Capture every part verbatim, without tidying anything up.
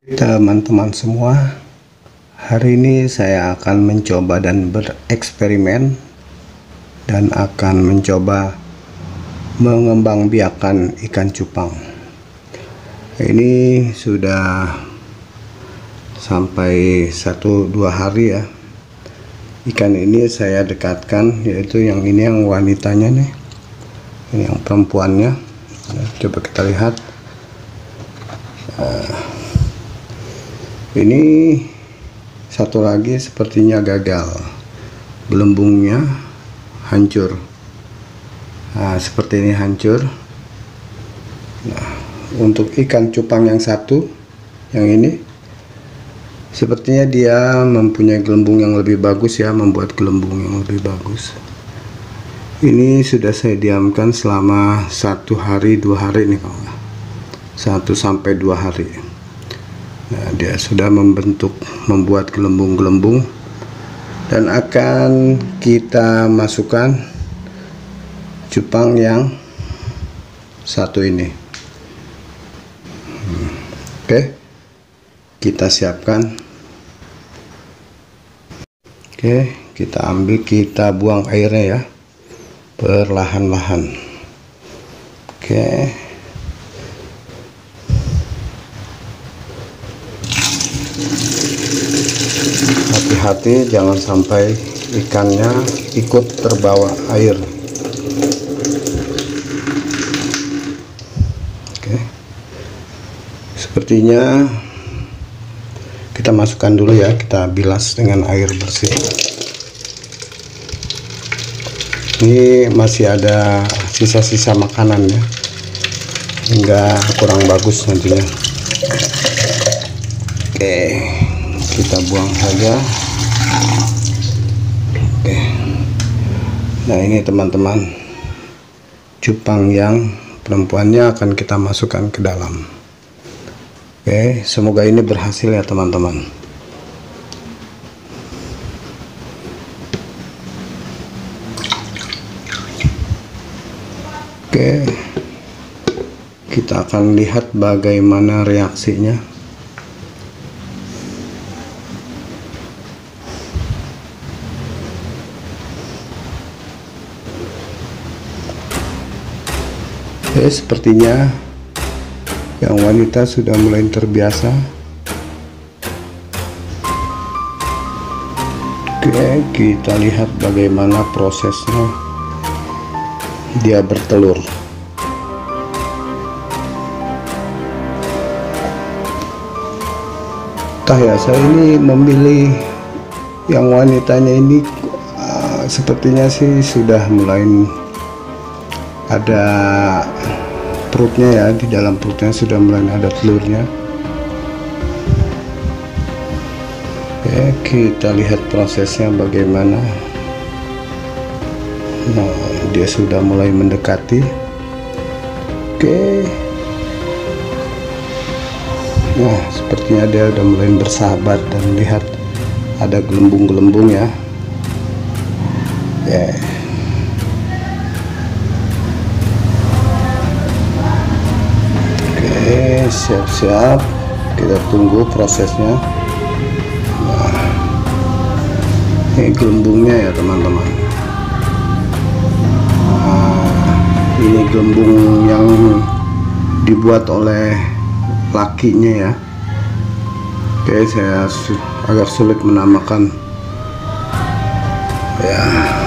Teman-teman semua, hari ini saya akan mencoba dan bereksperimen dan akan mencoba mengembangbiakan ikan cupang. Ini sudah sampai satu dua hari ya. Ikan ini saya dekatkan, yaitu yang ini yang wanitanya nih, ini yang perempuannya. Coba kita lihat. Uh, Ini satu lagi sepertinya gagal, gelembungnya hancur. Nah, seperti ini hancur. Nah, untuk ikan cupang yang satu, yang ini, sepertinya dia mempunyai gelembung yang lebih bagus ya, membuat gelembung yang lebih bagus. Ini sudah saya diamkan selama satu hari dua hari nih kawan, satu sampai dua hari. Nah, dia sudah membentuk, membuat gelembung-gelembung, dan akan kita masukkan cupang yang satu ini. hmm. Oke, kita siapkan. Oke, kita ambil, kita buang airnya ya, perlahan-lahan. Oke, hati-hati jangan sampai ikannya ikut terbawa air. Oke, sepertinya kita masukkan dulu ya, kita bilas dengan air bersih. Ini masih ada sisa-sisa makanan ya, hingga kurang bagus nantinya. Oke, kita buang saja. Oke. Nah, ini teman-teman, cupang yang perempuannya akan kita masukkan ke dalam. Oke, semoga ini berhasil ya teman-teman. Oke, kita akan lihat bagaimana reaksinya. Oke, sepertinya yang wanita sudah mulai terbiasa. Oke, kita lihat bagaimana prosesnya dia bertelur. Entah ya, saya ini memilih yang wanitanya ini, uh, sepertinya sih sudah mulai ada perutnya ya, di dalam perutnya sudah mulai ada telurnya. Oke, kita lihat prosesnya bagaimana. Nah, dia sudah mulai mendekati. Oke, nah sepertinya dia sudah mulai bersahabat, dan lihat ada gelembung-gelembung ya. Ya, siap-siap, kita tunggu prosesnya. Nah, ini gelembungnya ya teman-teman. Nah, ini gelembung yang dibuat oleh lakinya ya. Oke, saya su agak sulit menamakan ya.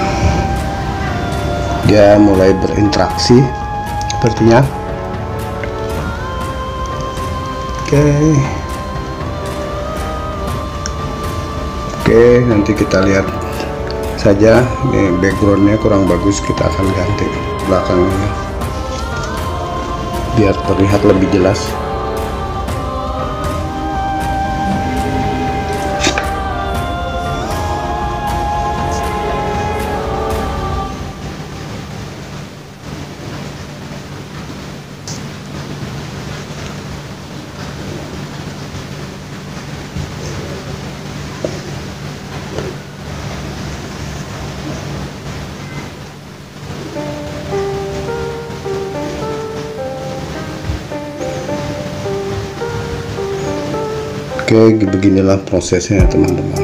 Dia mulai berinteraksi sepertinya. Oke, oke, nanti kita lihat saja. Ini backgroundnya kurang bagus, kita akan ganti belakangnya biar terlihat lebih jelas. Oke, beginilah prosesnya teman-teman.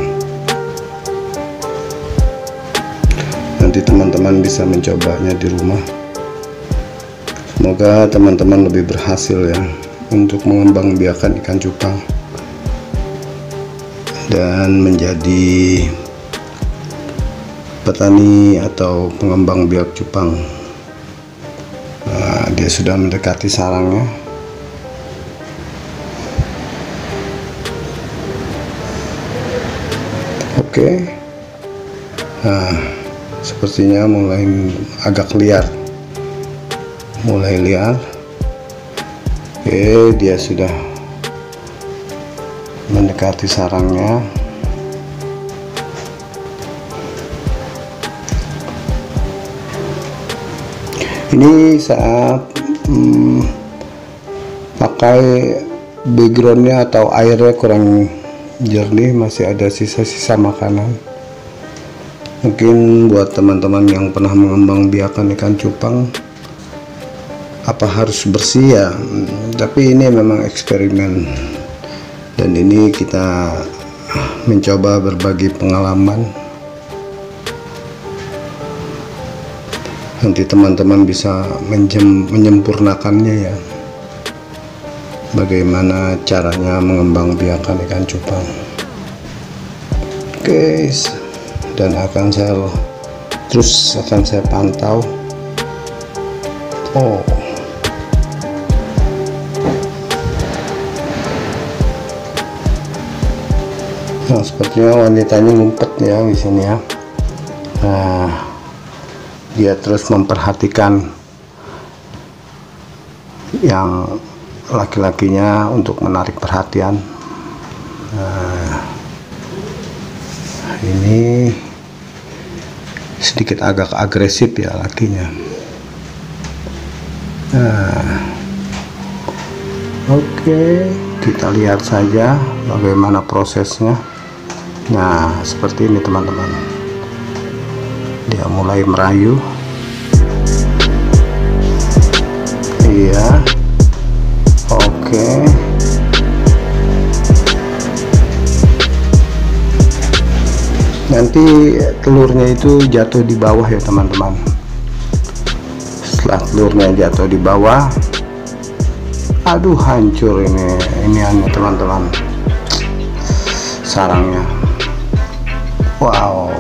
Nanti teman-teman bisa mencobanya di rumah. Semoga teman-teman lebih berhasil ya untuk mengembangbiakan ikan cupang dan menjadi petani atau pengembang biak cupang. Nah, dia sudah mendekati sarangnya. Oke, nah sepertinya mulai agak liar, mulai liar. Oke, dia sudah mendekati sarangnya. Ini saat hmm, pakai backgroundnya atau airnya kurang jernih, masih ada sisa-sisa makanan. Mungkin buat teman-teman yang pernah mengembang biakan ikan cupang, apa harus bersih ya? Tapi ini memang eksperimen, dan ini kita mencoba berbagi pengalaman. Nanti teman-teman bisa menjem, menyempurnakannya ya, bagaimana caranya mengembang biakan ikan cupang. Oke, dan akan saya terus akan saya pantau. Oh, nah sepertinya wanitanya ngumpet ya di sini ya. Nah, dia terus memperhatikan yang laki-lakinya untuk menarik perhatian. Nah, ini sedikit agak agresif ya lakinya. Nah, oke, kita lihat saja bagaimana prosesnya. Nah, seperti ini teman-teman, dia mulai merayu. Iya, oke. Nanti telurnya itu jatuh di bawah ya teman-teman. Setelah telurnya jatuh di bawah, aduh hancur ini ini aneh teman-teman, sarangnya. Wow,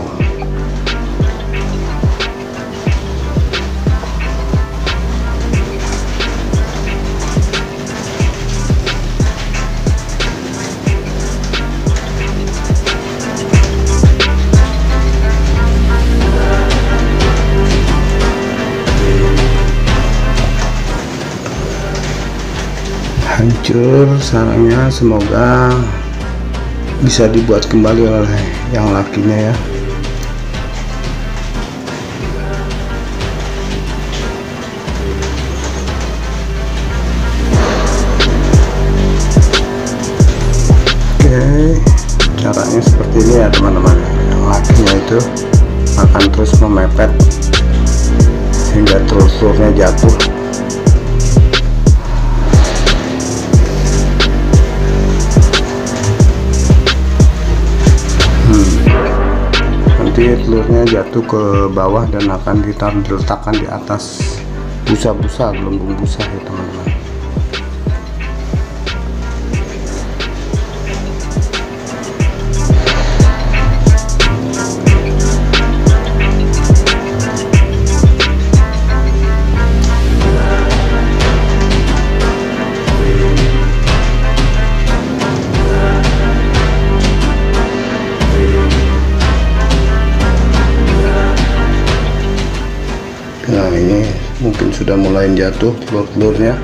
hancur sarangnya. Semoga bisa dibuat kembali oleh yang lakinya ya. Oke, caranya seperti ini ya teman-teman. Yang lakinya itu akan terus memepet sehingga telur-telurnya jatuh. Nanti telurnya jatuh ke bawah dan akan ditaruh diletakkan di atas busa-busa, gelembung busa ya teman-teman. Nah, ini mungkin sudah mulai jatuh telur-telurnya.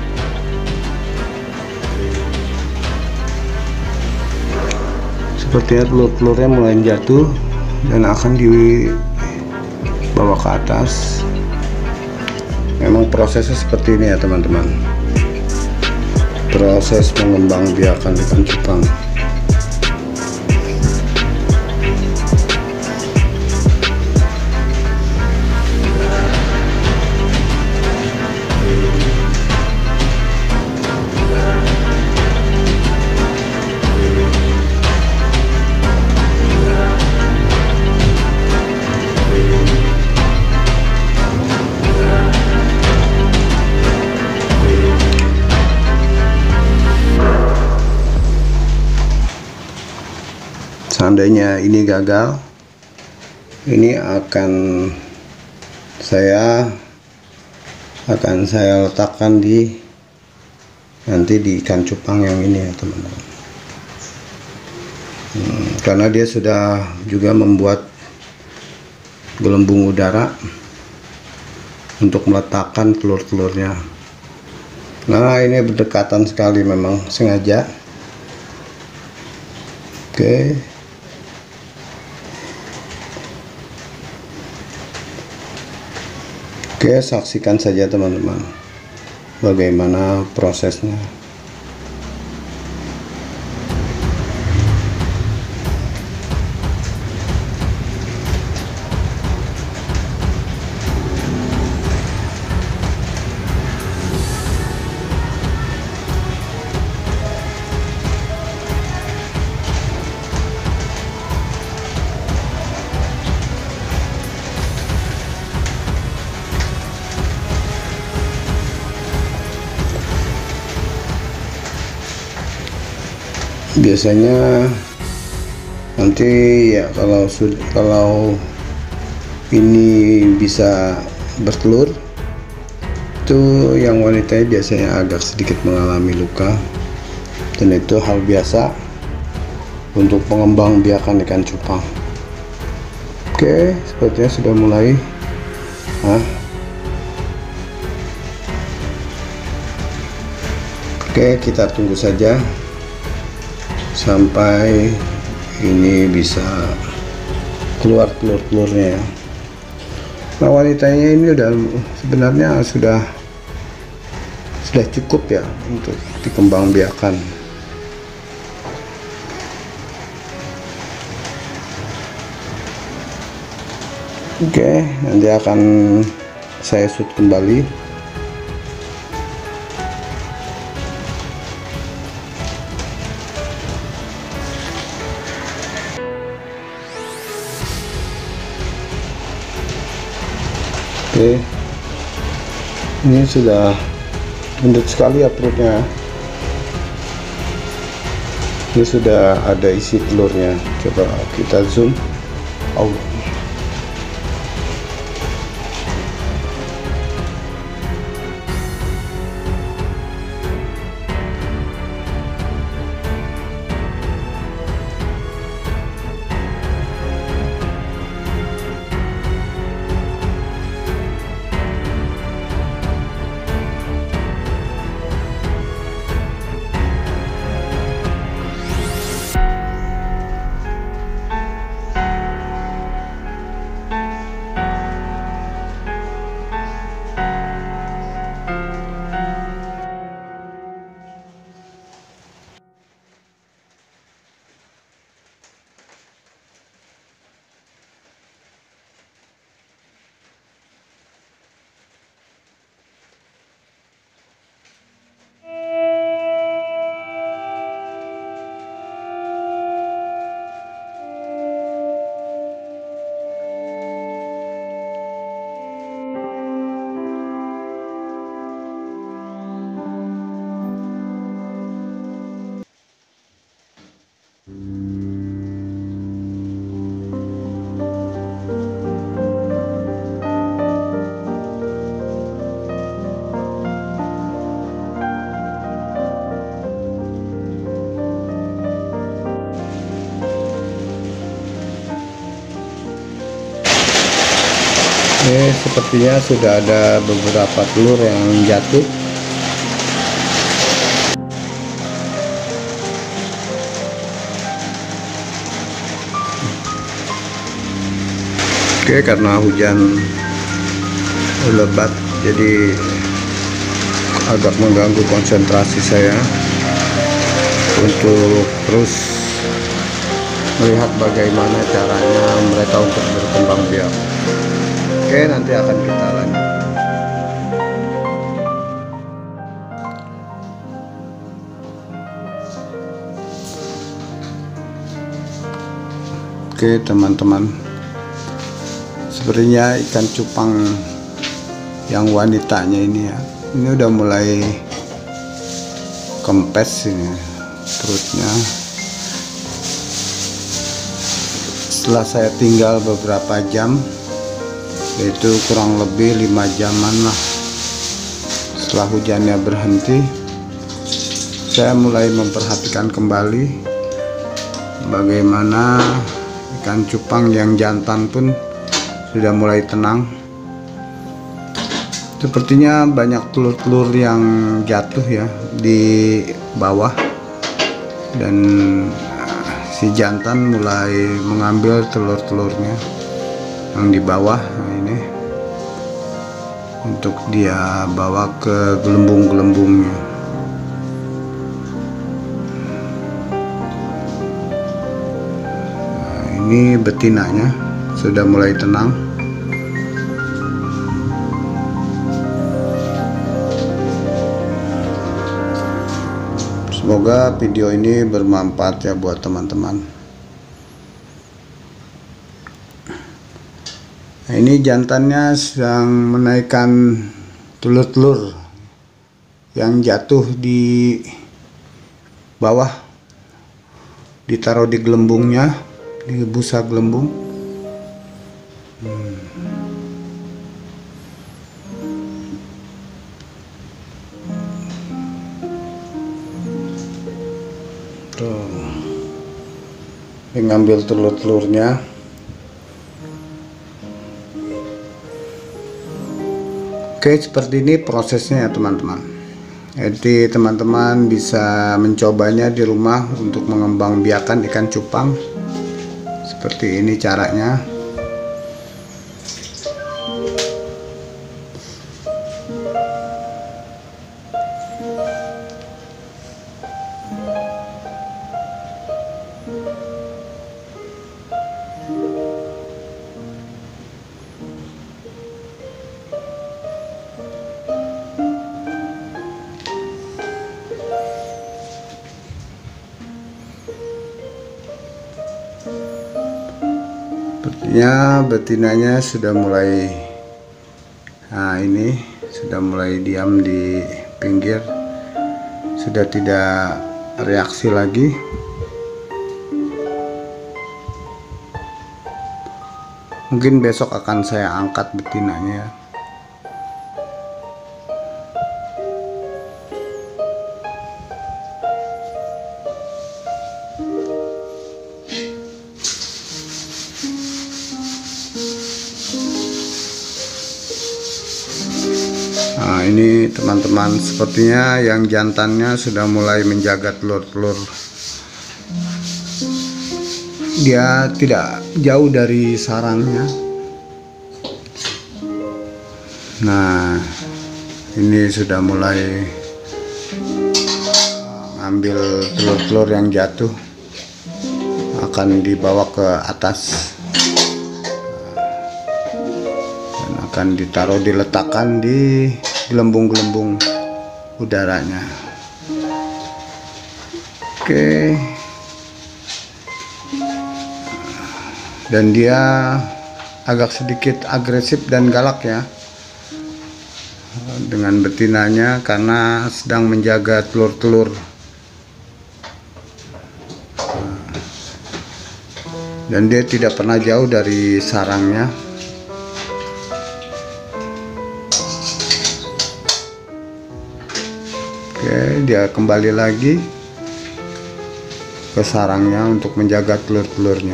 Sepertinya telur-telurnya mulai jatuh dan akan dibawa ke atas. Memang prosesnya seperti ini ya teman-teman, proses mengembang biakan ikan cupang. seandainya ini gagal, ini akan saya akan saya letakkan di nanti di ikan cupang yang ini ya teman-teman. Hmm, karena dia sudah juga membuat gelembung udara untuk meletakkan telur-telurnya. Nah, ini berdekatan sekali, memang sengaja. Oke. Oke, saksikan saja teman-teman bagaimana prosesnya. Biasanya nanti ya kalau sudah kalau ini bisa bertelur itu yang wanita biasanya agak sedikit mengalami luka, dan itu hal biasa untuk pengembang biakan ikan cupang. Oke, sepertinya sudah mulai. Hah? Oke, kita tunggu saja sampai ini bisa keluar telur-telurnya ya. Nah, wanitanya ini udah sebenarnya sudah sudah cukup ya untuk dikembangbiakan. Oke, nanti akan saya shoot kembali. Oke, ini sudah gendut sekali ya perutnya. Ini sudah ada isi telurnya. Coba kita zoom. Oh. Oke, sepertinya sudah ada beberapa telur yang jatuh. Oke, karena hujan lebat jadi agak mengganggu konsentrasi saya untuk terus melihat bagaimana caranya mereka untuk berkembang biak. Oke, nanti akan kita lanjut. Oke teman-teman, sepertinya ikan cupang yang wanitanya ini ya, ini udah mulai kempes ini perutnya. setelah saya tinggal beberapa jam, yaitu kurang lebih lima jaman lah setelah hujannya berhenti, saya mulai memperhatikan kembali bagaimana ikan cupang yang jantan pun sudah mulai tenang. Sepertinya banyak telur-telur yang jatuh ya di bawah, dan si jantan mulai mengambil telur-telurnya yang di bawah. Nah, ini untuk dia bawa ke gelembung-gelembungnya. Nah, ini betinanya sudah mulai tenang. Semoga video ini bermanfaat ya buat teman-teman. Nah, ini jantannya sedang menaikkan telur-telur yang jatuh di bawah, ditaruh di gelembungnya, di busa gelembung. hmm. Tuh, dia ngambil telur-telurnya. Oke, seperti ini prosesnya ya teman-teman. Jadi teman-teman bisa mencobanya di rumah untuk mengembangbiakan ikan cupang. Seperti ini caranya. Sepertinya betinanya sudah mulai, nah ini sudah mulai diam di pinggir, sudah tidak reaksi lagi. Mungkin besok akan saya angkat betinanya. Nah, ini teman-teman, sepertinya yang jantannya sudah mulai menjaga telur-telur. Dia tidak jauh dari sarangnya. Nah, ini sudah mulai ambil telur-telur yang jatuh, akan dibawa ke atas dan akan ditaruh, diletakkan di gelembung-gelembung udaranya. Oke, dan dia agak sedikit agresif dan galak ya dengan betinanya, karena sedang menjaga telur-telur. Dan dia tidak pernah jauh dari sarangnya. Oke, dia kembali lagi ke sarangnya untuk menjaga telur-telurnya.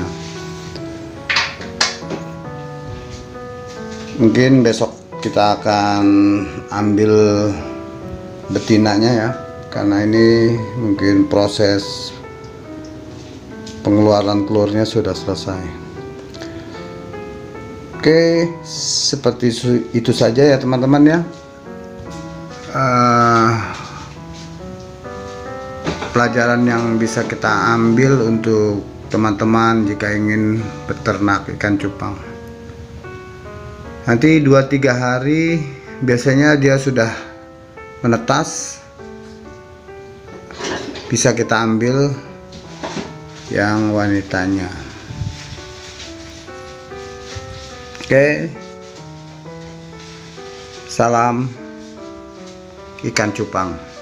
Mungkin besok kita akan ambil betinanya ya, karena ini mungkin proses pengeluaran telurnya sudah selesai. Oke, seperti itu saja ya teman-teman ya. Uh, pelajaran yang bisa kita ambil untuk teman-teman jika ingin beternak ikan cupang. Nanti dua tiga hari biasanya dia sudah menetas, bisa kita ambil yang wanitanya. Oke, salam ikan cupang.